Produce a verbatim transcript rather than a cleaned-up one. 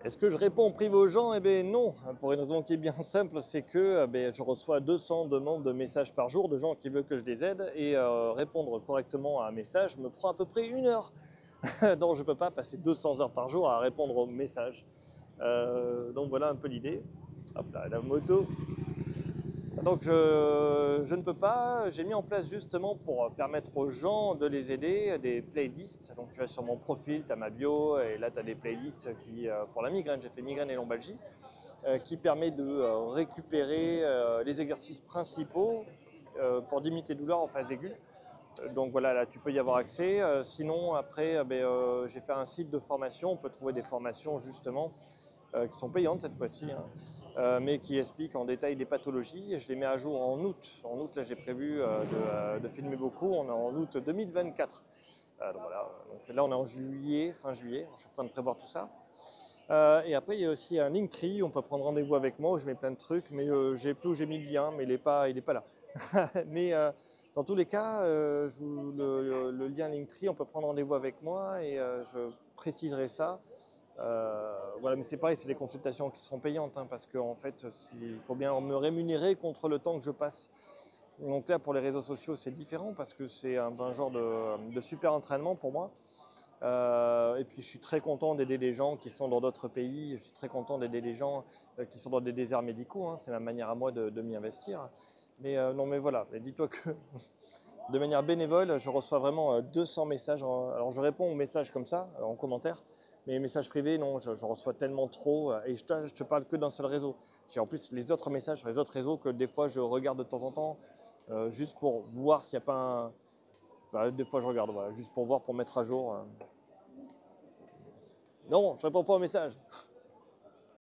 Est-ce que je réponds en privé aux gens? Eh bien non, pour une raison qui est bien simple, c'est que eh bien, je reçois deux cents demandes de messages par jour de gens qui veulent que je les aide et euh, répondre correctement à un message me prend à peu près une heure. Donc je ne peux pas passer deux cents heures par jour à répondre aux messages. Euh, donc voilà un peu l'idée. Hop là, la moto. Donc je, je ne peux pas, j'ai mis en place justement pour permettre aux gens de les aider des playlists. Donc tu vas sur mon profil, tu as ma bio et là tu as des playlists qui, euh, pour la migraine, j'ai fait migraine et lombalgie, euh, qui permet de euh, récupérer euh, les exercices principaux euh, pour diminuer tes douleurs en phase aiguë. Euh, Donc voilà, là tu peux y avoir accès. Euh, sinon après, euh, ben, euh, j'ai fait un site de formation, on peut trouver des formations justement euh, qui sont payantes cette fois-ci, hein, euh, mais qui expliquent en détail les pathologies. Je les mets à jour en août. En août, là, j'ai prévu euh, de, euh, de filmer beaucoup. On est en août deux mille vingt-quatre. Euh, donc voilà. Donc là, on est en juillet, fin juillet. Je suis en train de prévoir tout ça. Euh, et après, il y a aussi un Linktree. On peut prendre rendez-vous avec moi où je mets plein de trucs, mais euh, j'ai plus où j'ai mis le lien, mais il n'est pas, il est pas là. mais euh, dans tous les cas, euh, je vous, le, le, lien Linktree, on peut prendre rendez-vous avec moi et euh, je préciserai ça. Euh, voilà, mais c'est pareil, c'est des consultations qui seront payantes, hein, parce qu'en fait, il faut bien me rémunérer contre le temps que je passe. Donc là, pour les réseaux sociaux, c'est différent parce que c'est un, un genre de, de super entraînement pour moi. Euh, et puis, je suis très content d'aider les gens qui sont dans d'autres pays. Je suis très content d'aider les gens euh, qui sont dans des déserts médicaux, hein. C'est ma manière à moi de, de m'y investir. Mais euh, non, mais voilà, dis-toi que de manière bénévole, je reçois vraiment deux cents messages. Alors, je réponds aux messages comme ça, en commentaire. Mais les messages privés, non, je, je reçois tellement trop. Et je te, je te parle que d'un seul réseau. J'ai en plus les autres messages sur les autres réseaux que des fois je regarde de temps en temps, euh, juste pour voir s'il n'y a pas un. Bah, des fois je regarde, voilà, juste pour voir, pour mettre à jour. euh. Non, je réponds pas aux messages.